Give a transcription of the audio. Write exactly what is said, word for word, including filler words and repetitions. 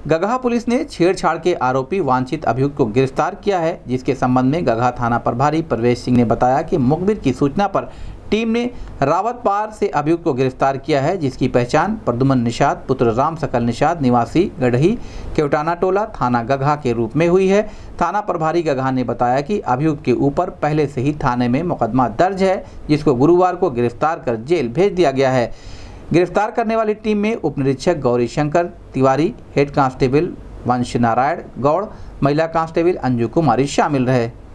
Gagaha police ने छेड़छाड़ के आरोपी वांछित अभियुक्त को गिरफ्तार किया है, जिसके संबंध में गगहा थाना प्रभारी प्रवेश सिंह ने बताया कि मुखबिर की सूचना पर टीम ने रावतपार से अभियुक्त को गिरफ्तार किया है, जिसकी पहचान प्रद्युमन निषाद पुत्र राम सकल निषाद निवासी गढ़ही केवटाना टोला थाना गगहा के रूप में हुई है। थाना प्रभारी गगहा ने बताया कि अभियुक्त के ऊपर पहले से ही थाने में मुकदमा दर्ज है, जिसको गुरुवार को गिरफ्तार कर जेल भेज दिया गया है। गिरफ्तार करने वाली टीम में उप निरीक्षक गौरी शंकर तिवारी, हेड कांस्टेबल वंश नारायण गौड़, महिला कांस्टेबल अंजू कुमारी शामिल रहे।